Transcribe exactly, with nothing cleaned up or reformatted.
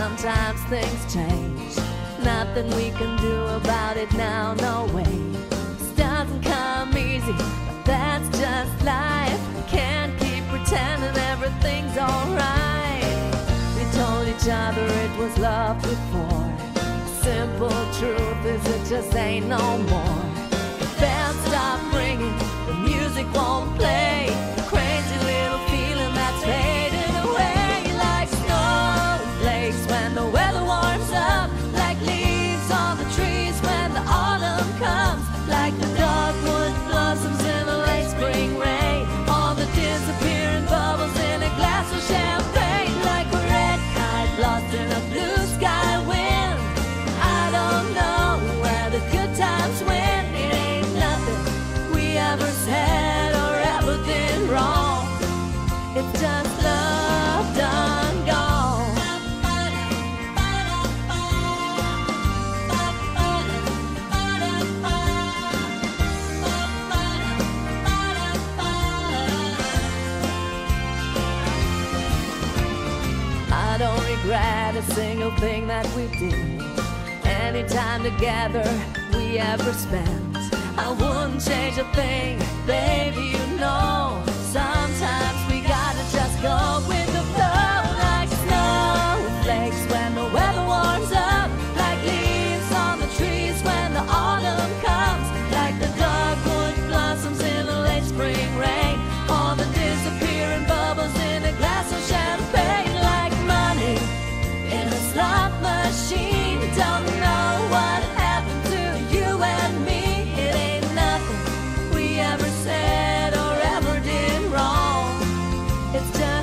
sometimes things change. Nothing we can do about it now, no way. This doesn't come easy, but that's just life. Can't keep pretending everything's alright. We told each other it was love before. Simple truth is it just ain't no more. The bells stop ringing, the music won't play. Crazy little feeling that's fading away. Like snowflakes when the weather warms up, like leaves on the trees when the autumn comes, like the dogwood blossoms in a late spring rain, all the disappearing bubbles in a glass of champagne, like a red kite lost in a blue sky wind. I don't know where the good times went. It ain't nothing we ever said or ever did wrong. It's just love done gone. I don't regret a single thing that we did. Any time together we ever spent, I wouldn't change a thing, baby, you know. Sometimes we gotta just go with the flow, like snowflakes when the weather warms up, like leaves on the trees when the autumn comes, like the dogwood blossoms in the late spring rain, all the disappearing bubbles in a glass of champagne, like money in a slot machine. Don't know what happened to you and me. It ain't nothing we ever said or ever did wrong. It's just